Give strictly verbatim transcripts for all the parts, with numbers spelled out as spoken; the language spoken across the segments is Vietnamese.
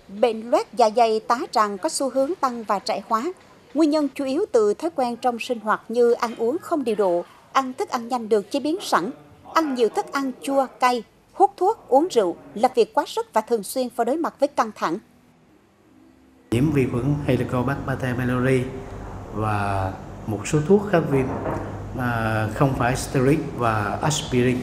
Bệnh loét dạ dày tá tràng có xu hướng tăng và trẻ hóa. Nguyên nhân chủ yếu từ thói quen trong sinh hoạt như ăn uống không điều độ, ăn thức ăn nhanh được chế biến sẵn, ăn nhiều thức ăn chua, cay, hút thuốc, uống rượu, làm việc quá sức và thường xuyên phải đối mặt với căng thẳng. Nhiễm vi khuẩn Helicobacter pylori và một số thuốc kháng viêm mà không phải steroid và aspirin.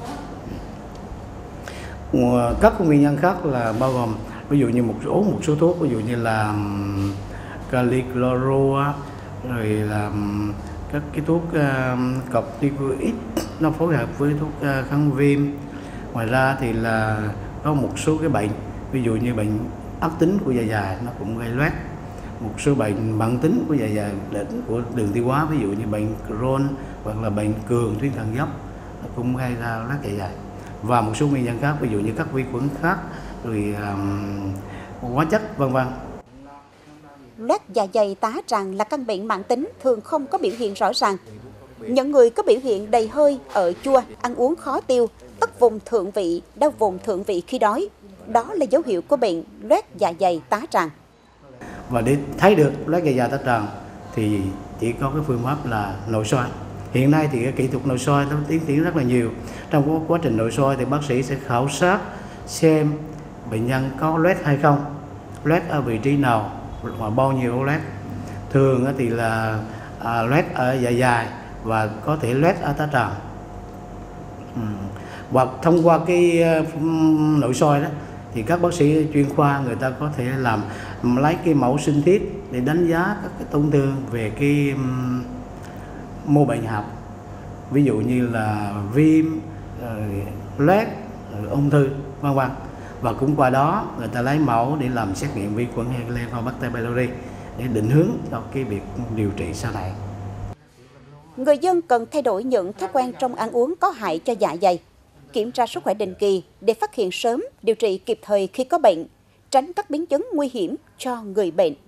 Các nguyên nhân khác là bao gồm ví dụ như một số một số thuốc, ví dụ như là calicloro, rồi là các cái thuốc uh, corticoid nó phối hợp với thuốc uh, kháng viêm. Ngoài ra thì là có một số cái bệnh, ví dụ như bệnh ác tính của dạ dày nó cũng gây loét, một số bệnh mãn tính của dạ dày đỉnh của đường tiêu hóa, ví dụ như bệnh Crohn hoặc là bệnh cường tuyến thượng dốc nó cũng gây ra loét dạ dày, và một số nguyên nhân khác, ví dụ như các vi khuẩn khác, rồi um, hóa chất vân vân. Loét dạ dày tá tràng là căn bệnh mãn tính thường không có biểu hiện rõ ràng. Những người có biểu hiện đầy hơi, ợ chua, ăn uống khó tiêu, tức vùng thượng vị, đau vùng thượng vị khi đói, đó là dấu hiệu của bệnh loét dạ dày tá tràng. Và để thấy được loét dạ dày tá tràng thì chỉ có cái phương pháp là nội soi. Hiện nay thì cái kỹ thuật nội soi nó tiến triển rất là nhiều. Trong quá trình nội soi thì bác sĩ sẽ khảo sát xem bệnh nhân có loét hay không, loét ở vị trí nào và bao nhiêu loét. Thường thì là à, loét ở dạ dày và có thể loét ở tá tràng. Ừ. Và thông qua cái uh, nội soi đó thì các bác sĩ chuyên khoa người ta có thể làm lấy cái mẫu sinh thiết để đánh giá các cái tổn thương về cái um, mô bệnh học, ví dụ như là viêm, loét, ung thư vân vân, và cũng qua đó người ta lấy mẫu để làm xét nghiệm vi khuẩn Helicobacter pylori để định hướng cho cái việc điều trị sau này. Người dân cần thay đổi những thói quen trong ăn uống có hại cho dạ dày, kiểm tra sức khỏe định kỳ để phát hiện sớm, điều trị kịp thời khi có bệnh, tránh các biến chứng nguy hiểm cho người bệnh.